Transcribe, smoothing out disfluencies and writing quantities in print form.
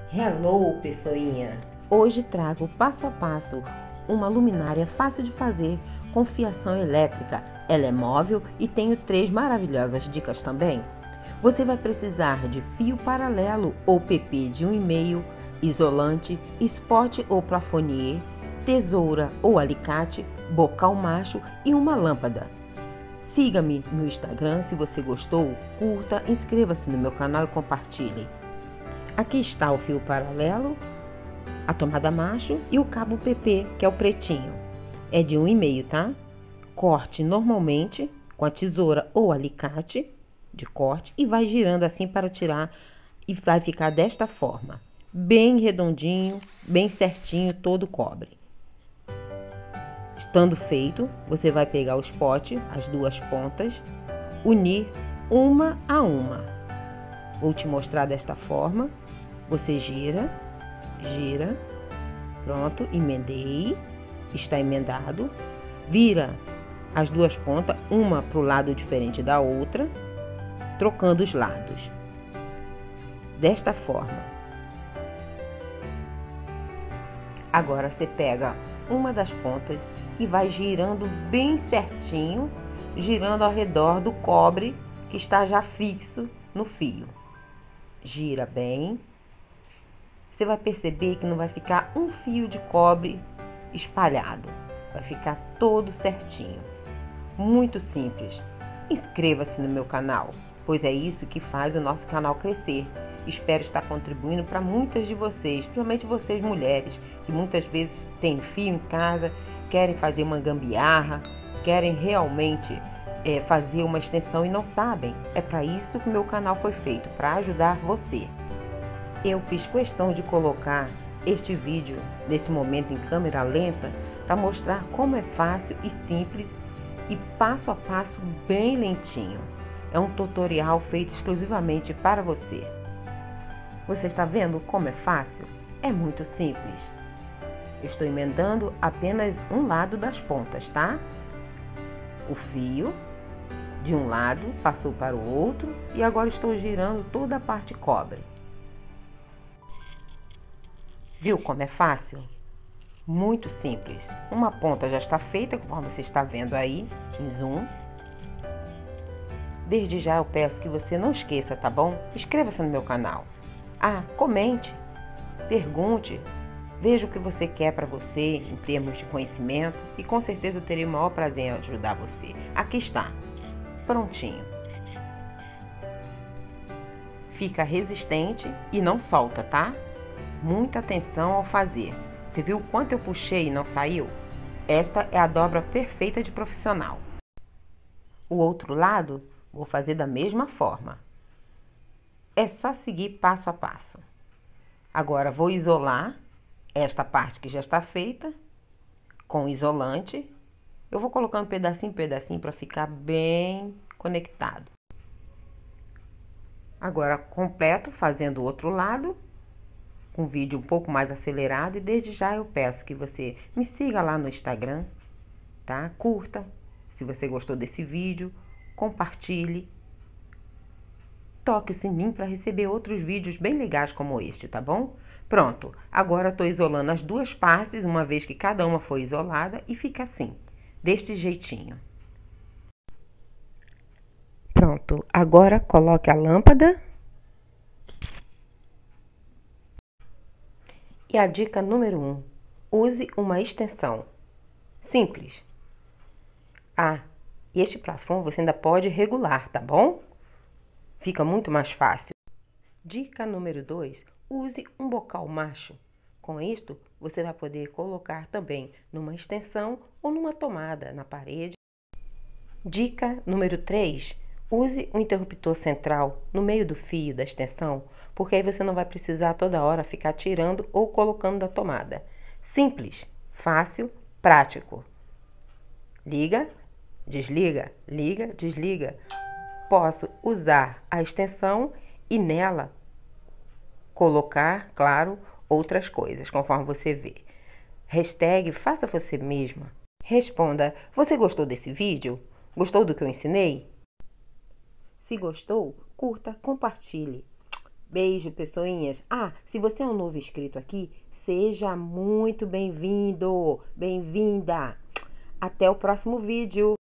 Hello, pessoinha! Hoje trago passo a passo uma luminária fácil de fazer com fiação elétrica. Ela é móvel e tenho 3 maravilhosas dicas também. Você vai precisar de fio paralelo ou PP de 1,5, isolante, spot ou plafonier, tesoura ou alicate, bocal macho e uma lâmpada. Siga-me no Instagram se você gostou, curta, inscreva-se no meu canal e compartilhe. Aqui está o fio paralelo, a tomada macho e o cabo PP, que é o pretinho. É de 1,5, tá? Corte normalmente com a tesoura ou alicate de corte e vai girando assim para tirar e vai ficar desta forma. Bem redondinho, bem certinho, todo o cobre. Estando feito, você vai pegar o spot, as 2 pontas, unir uma a uma. Vou te mostrar desta forma. Você gira, pronto, emendei, está emendado, vira as 2 pontas, uma para o lado diferente da outra, trocando os lados, desta forma. Agora você pega uma das pontas e vai girando bem certinho, girando ao redor do cobre que está já fixo no fio. Gira bem. Você vai perceber que não vai ficar um fio de cobre espalhado. Vai ficar todo certinho. Muito simples. Inscreva-se no meu canal, pois é isso que faz o nosso canal crescer. Espero estar contribuindo para muitas de vocês, principalmente vocês mulheres, que muitas vezes têm fio em casa, querem fazer uma gambiarra, querem realmente fazer uma extensão e não sabem. É para isso que o meu canal foi feito, para ajudar você. Eu fiz questão de colocar este vídeo neste momento em câmera lenta para mostrar como é fácil e simples e passo a passo bem lentinho. É um tutorial feito exclusivamente para você. Você está vendo como é fácil? É muito simples. Eu estou emendando apenas um lado das pontas, tá? O fio de um lado passou para o outro e agora estou girando toda a parte cobre. Viu como é fácil? Muito simples. Uma ponta já está feita, conforme você está vendo aí, em zoom. Desde já eu peço que você não esqueça, tá bom? Inscreva-se no meu canal. Comente, pergunte, veja o que você quer para você em termos de conhecimento e com certeza eu terei o maior prazer em ajudar você. Aqui está, prontinho. Fica resistente e não solta, tá? Muita atenção ao fazer. Você viu o quanto eu puxei e não saiu? Esta é a dobra perfeita de profissional. O outro lado, vou fazer da mesma forma. É só seguir passo a passo. Agora vou isolar esta parte que já está feita com isolante. Eu vou colocando pedacinho em pedacinho para ficar bem conectado. Agora completo fazendo o outro lado, com um vídeo um pouco mais acelerado, e desde já eu peço que você me siga lá no Instagram, tá? Curta, se você gostou desse vídeo, compartilhe, toque o sininho para receber outros vídeos bem legais como este, tá bom? Pronto, agora estou isolando as 2 partes, uma vez que cada uma foi isolada, e fica assim, deste jeitinho. Pronto, agora coloque a lâmpada. E a dica número 1, use uma extensão. Simples. E este plafond você ainda pode regular, tá bom? Fica muito mais fácil. Dica número 2, use um bocal macho. Com isto, você vai poder colocar também numa extensão ou numa tomada na parede. Dica número 3, use um interruptor central no meio do fio da extensão, porque aí você não vai precisar toda hora ficar tirando ou colocando da tomada. Simples, fácil, prático. Liga, desliga, liga, desliga. Posso usar a extensão e nela colocar, claro, outras coisas, conforme você vê. Hashtag faça você mesma. Responda, você gostou desse vídeo? Gostou do que eu ensinei? Se gostou, curta, compartilhe. Beijo, pessoinhas. Ah, se você é um novo inscrito aqui, seja muito bem-vindo, bem-vinda. Até o próximo vídeo.